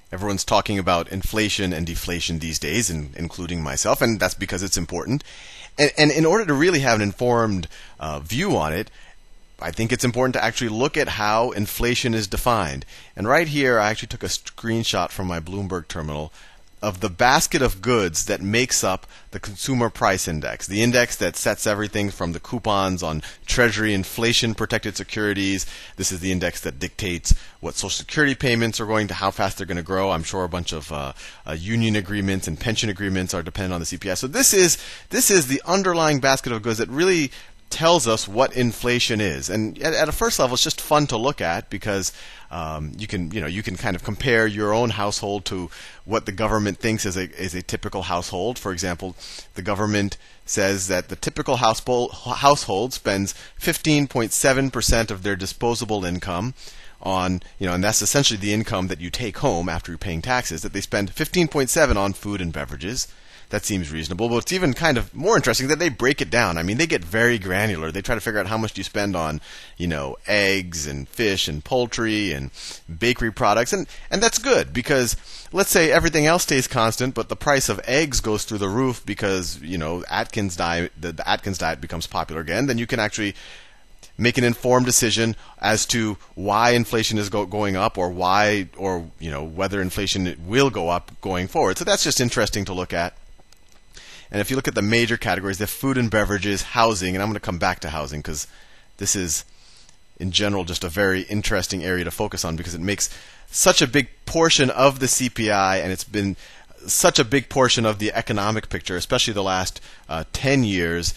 Everyone's talking about inflation and deflation these days, including myself, and that's because it's important. And in order to really have an informed view on it, I think it's important to actually look at how inflation is defined. And right here, I actually took a screenshot from my Bloomberg terminal of the basket of goods that makes up the Consumer Price Index, the index that sets everything from the coupons on Treasury inflation-protected securities. This is the index that dictates what Social Security payments are going to, how fast they're going to grow. I'm sure a bunch of union agreements and pension agreements are dependent on the CPI. So this is the underlying basket of goods that really tells us what inflation is. And at a first level, it's just fun to look at because you can kind of compare your own household to what the government thinks is a typical household. For example, the government says that the typical household spends 15.7% of their disposable income on, and that's essentially the income that you take home after you're paying taxes, that they spend 15.7 on food and beverages. That seems reasonable, but it's even kind of more interesting that they break it down. I mean, they get very granular. They try to figure out how much do you spend on, eggs and fish and poultry and bakery products, and that's good because let's say everything else stays constant, but the price of eggs goes through the roof because Atkins diet, the Atkins diet becomes popular again. Then you can actually make an informed decision as to why inflation is going up, or whether inflation will go up going forward. So that's just interesting to look at. And if you look at the major categories, the food and beverages, housing, and I'm going to come back to housing because this is, in general, just a very interesting area to focus on because it makes such a big portion of the CPI, and it's been such a big portion of the economic picture, especially the last 10 years.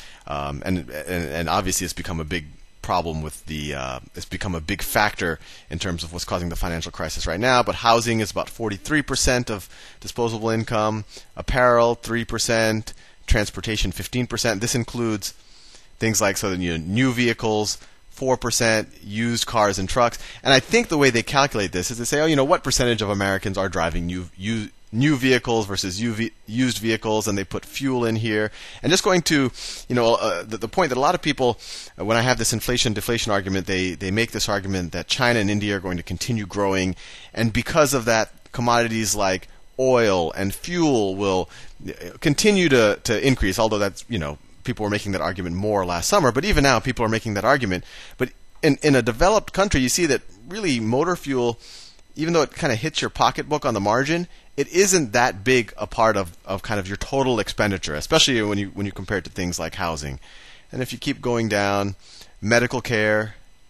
And obviously, it's become a big problem with it's become a big factor in terms of what's causing the financial crisis right now. But housing is about 43% of disposable income, apparel 3%, transportation 15%. This includes things like new vehicles 4%, used cars and trucks. And I think the way they calculate this is they say, what percentage of Americans are driving new vehicles versus used vehicles, and they put fuel in here. And just going to, the point that a lot of people, when I have this inflation-deflation argument, they make this argument that China and India are going to continue growing, and because of that, commodities like oil and fuel will continue to increase, although that's, people were making that argument more last summer, but even now people are making that argument. But in a developed country, you see that really motor fuel, even though it kind of hits your pocketbook on the margin, it isn't that big a part of kind of your total expenditure, especially when you compare it to things like housing. And if you keep going down, medical care,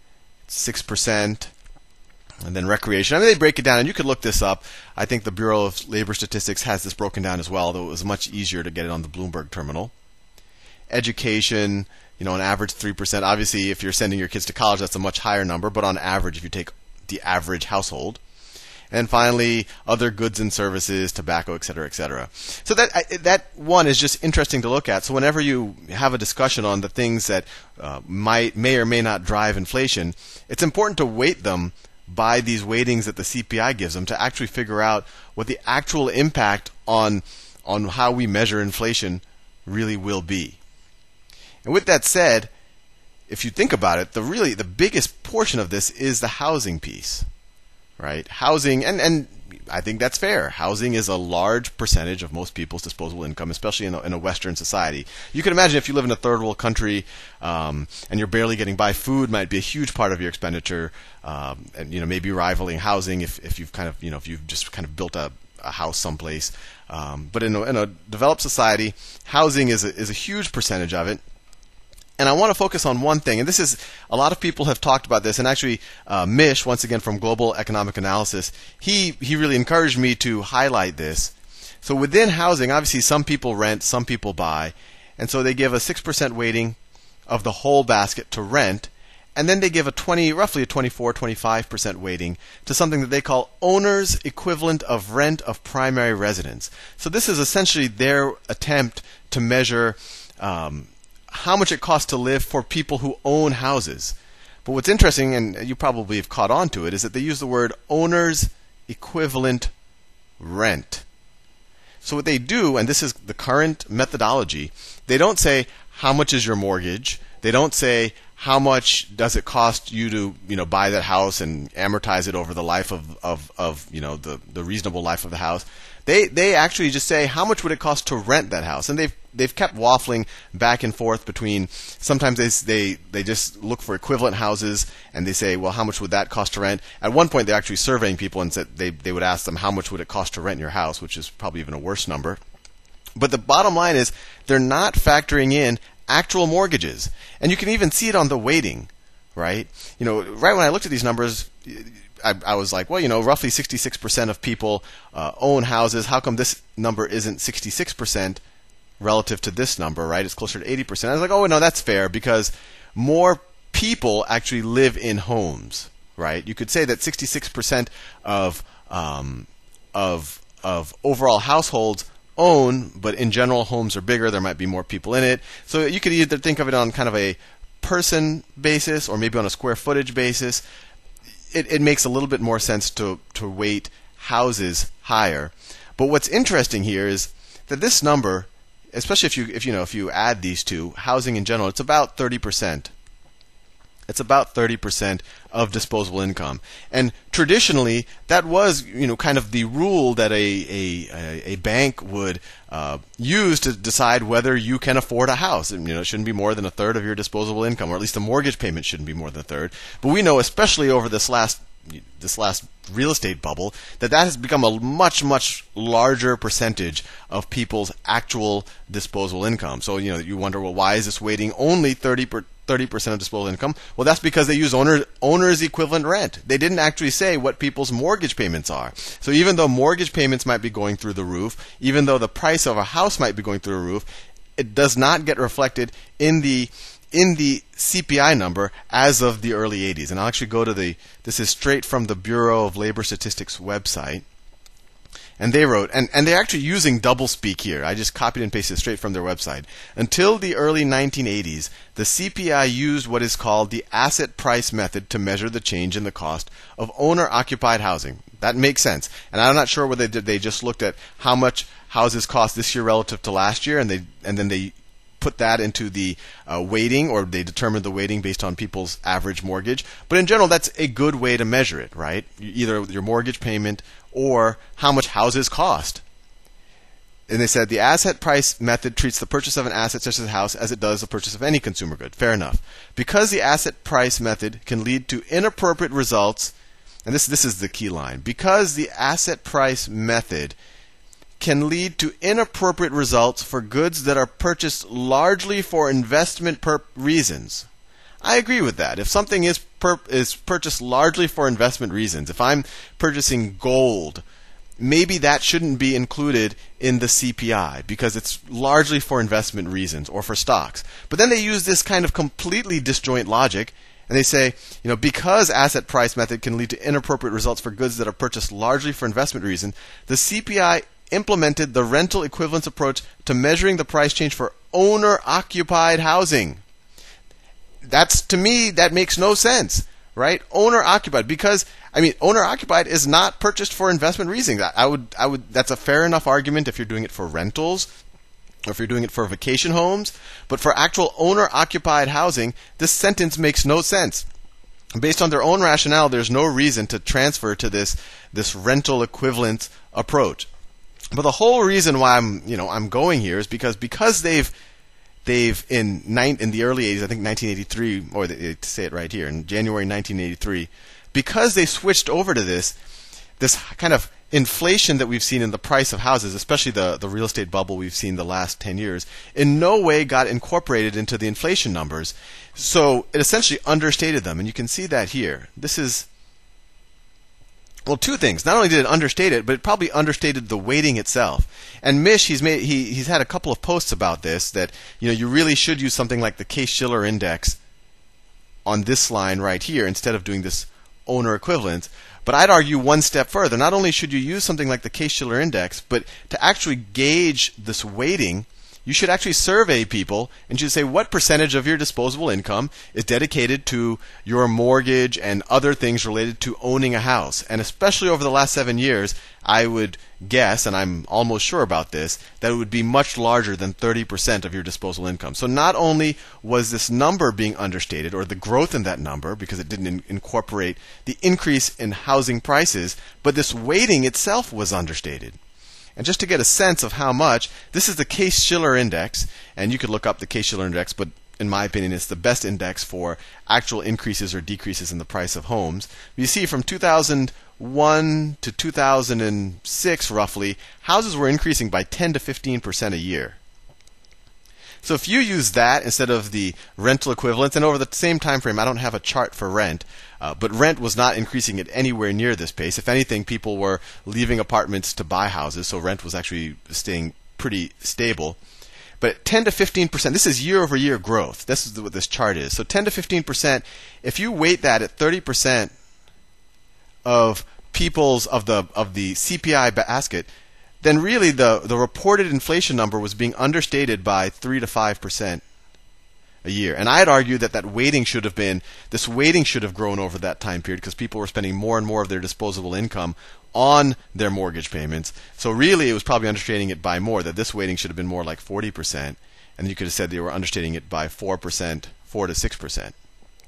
6%, and then recreation. I mean, they break it down, and you could look this up. I think the Bureau of Labor Statistics has this broken down as well, though it was much easier to get it on the Bloomberg terminal. Education, on average 3%. Obviously, if you're sending your kids to college, that's a much higher number, but on average, if you take the average household. And finally, other goods and services, tobacco, et cetera, et cetera. So that one is just interesting to look at. So whenever you have a discussion on the things that may or may not drive inflation, it's important to weight them by these weightings that the CPI gives them to actually figure out what the actual impact on how we measure inflation really will be. And with that said, if you think about it, the biggest portion of this is the housing piece. Right? Housing, and I think that's fair. Housing is a large percentage of most people's disposable income, especially in a Western society. You can imagine if you live in a third world country and you're barely getting by, food might be a huge part of your expenditure, and maybe rivaling housing if you've kind of if you've just kind of built a house someplace. But in a developed society, housing is a huge percentage of it. And I want to focus on one thing, and this is, a lot of people have talked about this, and actually Mish, once again from Global Economic Analysis, he really encouraged me to highlight this. So within housing, obviously some people rent, some people buy, and so they give a 6% weighting of the whole basket to rent, and then they give roughly a 24-25% weighting to something that they call owner's equivalent of rent of primary residence. So this is essentially their attempt to measure how much it costs to live for people who own houses. But what's interesting, and you probably have caught on to it, is that they use the word owner's equivalent rent. So what they do, and this is the current methodology, they don't say how much is your mortgage, They don't say how much does it cost you to buy that house and amortize it over the life of the reasonable life of the house. They actually just say how much would it cost to rent that house, and they've kept waffling back and forth between. Sometimes they just look for equivalent houses and they say, well, how much would that cost to rent? At one point, they're actually surveying people and said they would ask them how much would it cost to rent your house, which is probably even a worse number. But the bottom line is they're not factoring in actual mortgages, and you can even see it on the weighting, right? Right when I looked at these numbers, I was like, well, roughly 66% of people own houses. How come this number isn't 66% relative to this number, right? It's closer to 80%. I was like, oh, no, that's fair because more people actually live in homes, right? You could say that 66% of overall households own, but in general, homes are bigger. There might be more people in it. So you could either think of it on kind of a person basis or maybe on a square footage basis. It makes a little bit more sense to weight houses higher. But what's interesting here is that this number, especially if you add these two, housing in general, it's about 30%. It's about 30% of disposable income. And traditionally, that was kind of the rule that a bank would use to decide whether you can afford a house. And, it shouldn't be more than a third of your disposable income, or at least the mortgage payment shouldn't be more than a third. But we know, especially over this last real estate bubble, that has become a much, much larger percentage of people's actual disposable income. So, you wonder, well, why is this weighting only 30% of disposable income? Well, that's because they use owner's equivalent rent. They didn't actually say what people's mortgage payments are. So even though mortgage payments might be going through the roof, even though the price of a house might be going through the roof, it does not get reflected in the CPI number as of the early 80s. And I'll actually go to this is straight from the Bureau of Labor Statistics website. And they wrote, and they're actually using doublespeak here. I just copied and pasted straight from their website. Until the early 1980s, the CPI used what is called the asset price method to measure the change in the cost of owner-occupied housing. That makes sense. And I'm not sure whether they just looked at how much houses cost this year relative to last year, and then they put that into the weighting, or they determined the weighting based on people's average mortgage. But in general, that's a good way to measure it, right? Either your mortgage payment or how much houses cost. And they said the asset price method treats the purchase of an asset such as a house as it does the purchase of any consumer good. Fair enough. Because the asset price method can lead to inappropriate results, and this is the key line, because the asset price method can lead to inappropriate results for goods that are purchased largely for investment reasons. I agree with that. If something is purchased largely for investment reasons, if I'm purchasing gold, maybe that shouldn't be included in the CPI because it's largely for investment reasons or for stocks. But then they use this kind of completely disjoint logic, and they say, because asset price method can lead to inappropriate results for goods that are purchased largely for investment reason, the CPI implemented the rental equivalence approach to measuring the price change for owner-occupied housing. To me, that makes no sense, right? Owner-occupied, because owner-occupied is not purchased for investment reasons. That's a fair enough argument if you're doing it for rentals, or if you're doing it for vacation homes. But for actual owner-occupied housing, this sentence makes no sense. Based on their own rationale, there's no reason to transfer to this rental equivalence approach. But the whole reason why I'm going here is because they've in the early 80s, I think 1983, or they say it right here, in January 1983, because they switched over to this kind of inflation that we've seen in the price of houses, especially the real estate bubble we've seen the last 10 years, in no way got incorporated into the inflation numbers. So it essentially understated them, and you can see that here. This is, well, two things. Not only did it understate it, but it probably understated the weighting itself. And Mish, he's had a couple of posts about this, that you really should use something like the Case-Shiller index on this line right here instead of doing this owner equivalence. But I'd argue one step further. Not only should you use something like the Case-Shiller index, but to actually gauge this weighting, you should actually survey people and you should say what percentage of your disposable income is dedicated to your mortgage and other things related to owning a house. And especially over the last 7 years, I would guess, and I'm almost sure about this, that it would be much larger than 30% of your disposable income. So not only was this number being understated, or the growth in that number, because it didn't incorporate the increase in housing prices, but this weighting itself was understated. And just to get a sense of how much, this is the Case-Shiller index, and you could look up the Case-Shiller index, but in my opinion, it's the best index for actual increases or decreases in the price of homes. You see from 2001 to 2006, roughly, houses were increasing by 10 to 15% a year. So if you use that instead of the rental equivalents, and over the same time frame, I don't have a chart for rent, but rent was not increasing at anywhere near this pace. If anything, people were leaving apartments to buy houses, so rent was actually staying pretty stable. But 10 to 15%, this is year-over-year growth. This is what this chart is. So 10 to 15%, if you weight that at 30% of people's of the CPI basket, then really the reported inflation number was being understated by 3 to 5% a year. And I'd argue that this weighting should have grown over that time period because people were spending more and more of their disposable income on their mortgage payments. So really, it was probably understating it by more, that this weighting should have been more like 40%. And you could have said they were understating it by 4%, 4 to 6%. And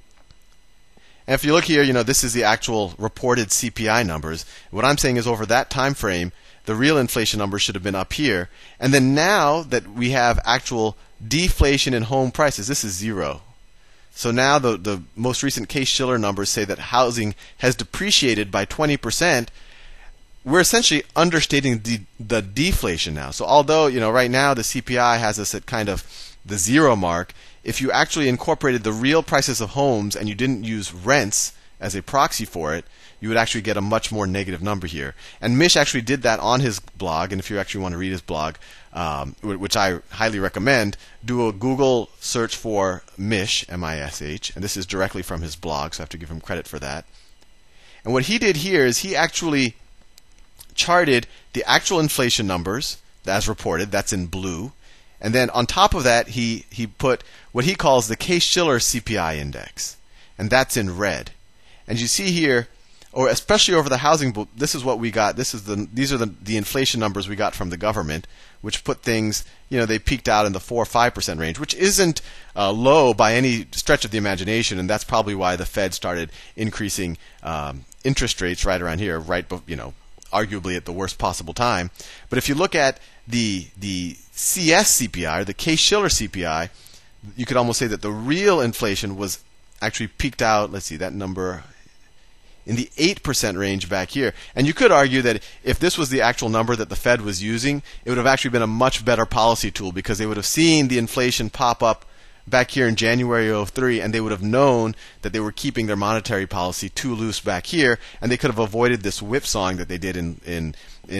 if you look here, this is the actual reported CPI numbers. What I'm saying is over that time frame, the real inflation numbers should have been up here. And then now that we have actual deflation in home prices, this is 0. So now the most recent Case-Shiller numbers say that housing has depreciated by 20%. We're essentially understating the deflation now. So although, right now the CPI has us at kind of the 0 mark, if you actually incorporated the real prices of homes and you didn't use rents as a proxy for it, you would actually get a much more negative number here. And Mish actually did that on his blog, and if you actually want to read his blog, which I highly recommend, do a Google search for Mish, M-I-S-H, and this is directly from his blog, so I have to give him credit for that. And what he did here is he actually charted the actual inflation numbers as reported, that's in blue, and then on top of that he put what he calls the Case-Shiller CPI index, and that's in red. And you see here, or especially over the housing boom, this is what we got. These are the inflation numbers we got from the government, which put things, they peaked out in the 4 or 5% range, which isn't low by any stretch of the imagination, and that's probably why the Fed started increasing interest rates right around here, arguably at the worst possible time. But if you look at the CS CPI, or the Case-Shiller CPI, you could almost say that the real inflation was actually peaked out, let's see, that number, in the 8% range back here. And you could argue that if this was the actual number that the Fed was using, it would have actually been a much better policy tool because they would have seen the inflation pop up back here in January of 2003, and they would have known that they were keeping their monetary policy too loose back here, and they could have avoided this whipsawing that they did in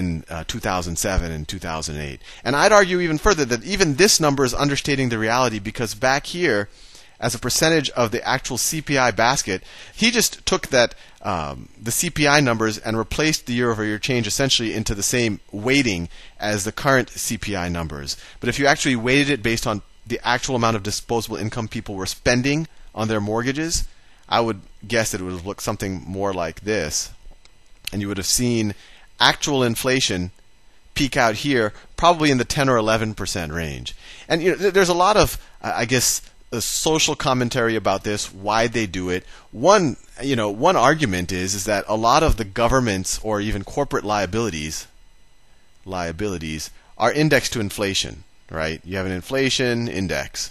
2007 and 2008. And I'd argue even further that even this number is understating the reality because back here, as a percentage of the actual CPI basket, he just took that the CPI numbers and replaced the year-over-year change essentially into the same weighting as the current CPI numbers. But if you actually weighted it based on the actual amount of disposable income people were spending on their mortgages, I would guess that it would have looked something more like this. And you would have seen actual inflation peak out here, probably in the 10 or 11% range. And there's a lot of, a social commentary about this, why they do it. One argument is that a lot of the government's or even corporate liabilities are indexed to inflation, right? You have an inflation index.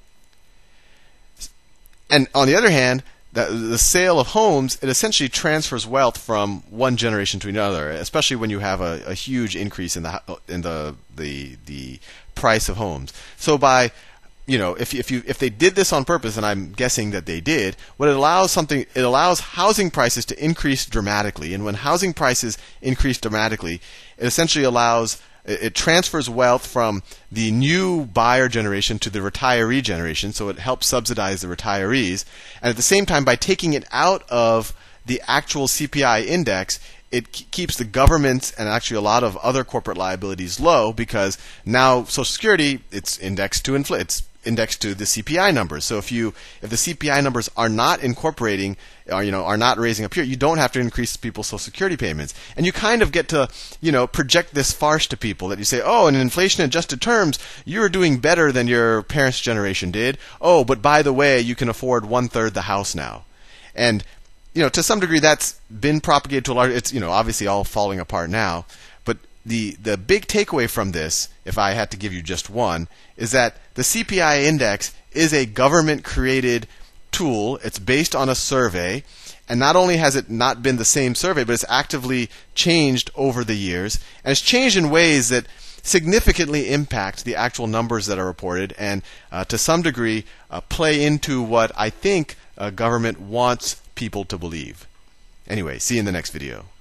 And on the other hand, the sale of homes, it essentially transfers wealth from one generation to another, especially when you have a huge increase in the price of homes. So by if they did this on purpose, and I'm guessing that they did, what it allows housing prices to increase dramatically. And when housing prices increase dramatically, it essentially it transfers wealth from the new buyer generation to the retiree generation, so it helps subsidize the retirees. And at the same time, by taking it out of the actual CPI index, it keeps the government's and actually a lot of other corporate liabilities low, because now Social Security, it's indexed to indexed to the CPI numbers. So if the CPI numbers are not incorporating, or are not raising up here, you don't have to increase people's Social Security payments. And you kind of get to project this farce to people that you say, oh, in inflation adjusted terms, you're doing better than your parents' generation did. Oh, but by the way, you can afford 1/3 the house now. And to some degree, that's been propagated to a large. It's obviously all falling apart now. But the big takeaway from this, if I had to give you just one, is that the CPI index is a government-created tool. It's based on a survey, and not only has it not been the same survey, but it's actively changed over the years, and it's changed in ways that significantly impact the actual numbers that are reported, and to some degree play into what I think government wants people to believe. Anyway, see you in the next video.